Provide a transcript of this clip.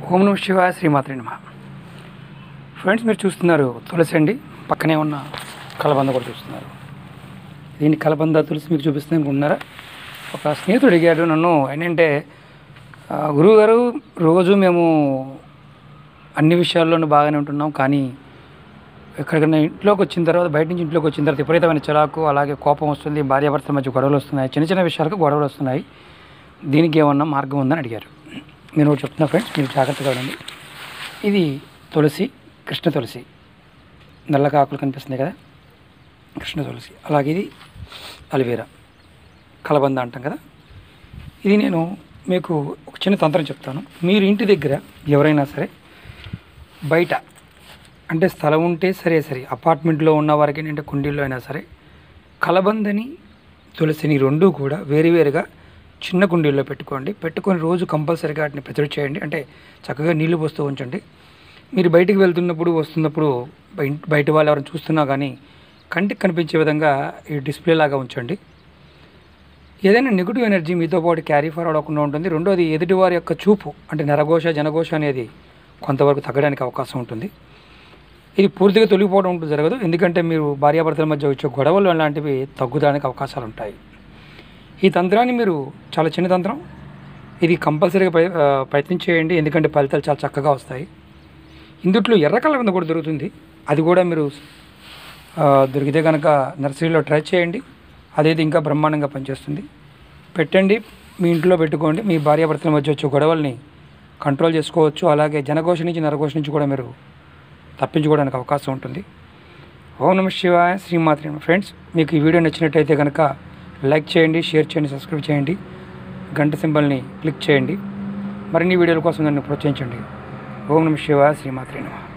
ఓం నమః శివాయ శ్రీమాత్రే నమః. ఫ్రెండ్స్, మీరు చూస్తున్నారు తులసి అండి. పక్కనే ఉన్న కలబంద కూడా చూస్తున్నారు. దీన్ని కలబంద తులసి మీకు చూపిస్తుంది అనుకుంటున్నారా? ఒక స్నేహితుడు అడిగాడు నన్ను, ఏంటంటే గురువుగారు, రోజు మేము అన్ని విషయాల్లోనూ బాగానే ఉంటున్నాం, కానీ ఎక్కడికైనా ఇంట్లోకి వచ్చిన తర్వాత, బయట నుంచి ఇంట్లోకి వచ్చిన తర్వాత విపరీతమైన చిరాకు, అలాగే కోపం వస్తుంది, భార్యాభర్తల మధ్య గొడవలు వస్తున్నాయి, చిన్న చిన్న విషయాలకు గొడవలు వస్తున్నాయి, దీనికి ఏమన్నా మార్గం ఉందని అడిగారు. నేను ఒకటి చెప్తున్నా ఫ్రెండ్స్, మీరు జాగ్రత్తగా ఉండండి. ఇది తులసి, కృష్ణ తులసి, నల్లగా ఆకులు కనిపిస్తుంది కదా, కృష్ణ తులసి. అలాగే ఇది అలోవెరా, కలబంద అంటాం కదా. ఇది నేను మీకు ఒక చిన్న తంత్రం చెప్తాను. మీరు ఇంటి దగ్గర ఎవరైనా సరే, బయట అంటే స్థలం ఉంటే సరే, అపార్ట్మెంట్లో ఉన్న వారికి ఏంటంటే కుండీల్లో అయినా సరే, కలబందని తులసిని రెండూ కూడా వేరువేరుగా చిన్న కుండీల్లో పెట్టుకొని రోజు కంపల్సరీగా వాటిని ప్రతిరోజు చేయండి. అంటే చక్కగా నీళ్లు పోస్తూ ఉంచండి. మీరు బయటికి వెళ్తున్నప్పుడు, వస్తున్నప్పుడు, బయట వాళ్ళు ఎవరైనా చూస్తున్నా కానీ కంటికి కనిపించే విధంగా ఈ డిస్ప్లే లాగా ఉంచండి. ఏదైనా నెగిటివ్ ఎనర్జీ మీతో పాటు క్యారీ ఫార్వర్డ్ అవ్వకుండా ఉంటుంది. రెండోది, ఎదుటివారి యొక్క చూపు అంటే నరఘోష, జనఘోష అనేది కొంతవరకు తగ్గడానికి అవకాశం ఉంటుంది. ఇది పూర్తిగా తొలగిపోవడం ఉంటుంది, జరగదు. ఎందుకంటే మీరు భార్యాభర్తల మధ్య వచ్చే గొడవలు అలాంటివి తగ్గుదానికి అవకాశాలు ఉంటాయి. ఈ తంత్రాన్ని మీరు, చాలా చిన్న తంత్రం, ఇది కంపల్సరీగా ప్రయత్నం చేయండి. ఎందుకంటే ఫలితాలు చాలా చక్కగా వస్తాయి. ఇందుట్లో ఎర్ర కలబంద కూడా దొరుకుతుంది. అది కూడా మీరు దొరికితే కనుక నర్సరీలో ట్రై చేయండి. అదేది ఇంకా బ్రహ్మాండంగా పనిచేస్తుంది. పెట్టండి, మీ ఇంట్లో పెట్టుకోండి. మీ భార్యాభర్తల మధ్య వచ్చే గొడవల్ని కంట్రోల్ చేసుకోవచ్చు. అలాగే జనఘోష నుంచి, నరఘోష నుంచి కూడా మీరు తప్పించుకోవడానికి అవకాశం ఉంటుంది. ఓం నమః శివాయ శ్రీమాత్రే నమః. ఫ్రెండ్స్, మీకు ఈ వీడియో నచ్చినట్టయితే కనుక లైక్ చేయండి, షేర్ చేయండి, సబ్స్క్రైబ్ చేయండి, గంట సింబల్ని క్లిక్ చేయండి. మరిన్ని వీడియోల కోసం నన్ను ప్రోత్సహించండి. ఓం నమః శివాయ శ్రీమాత్రే నమః.